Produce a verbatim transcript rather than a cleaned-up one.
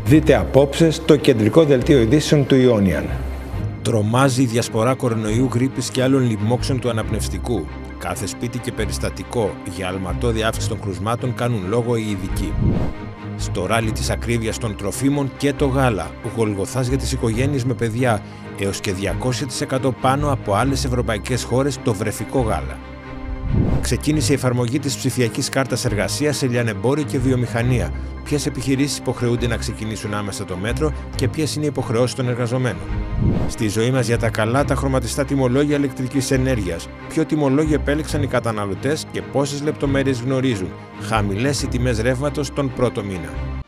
Δείτε απόψε στο κεντρικό δελτίο ειδήσεων του Ιόνιαν. Τρομάζει η διασπορά κορονοϊού, γρίπης και άλλων λοιμόξεων του αναπνευστικού. Κάθε σπίτι και περιστατικό για αλματώδη αύξηση των κρουσμάτων κάνουν λόγο οι ειδικοί. Στο ράλι της ακρίβειας των τροφίμων και το γάλα, γολγοθάς για τις οικογένειες με παιδιά, έως και διακόσια τοις εκατό πάνω από άλλες ευρωπαϊκές χώρες το βρεφικό γάλα. Ξεκίνησε η εφαρμογή της ψηφιακής κάρτας εργασίας σε λιανεμπόριο και βιομηχανία. Ποιες επιχειρήσεις υποχρεούνται να ξεκινήσουν άμεσα το μέτρο και ποιες είναι οι υποχρεώσεις των εργαζομένων. Στη ζωή μας για τα καλά τα χρωματιστά τιμολόγια ηλεκτρικής ενέργειας. Ποιο τιμολόγιο επέλεξαν οι καταναλωτές και πόσες λεπτομέρειες γνωρίζουν. Χαμηλές οι τιμές ρεύματος τον πρώτο μήνα.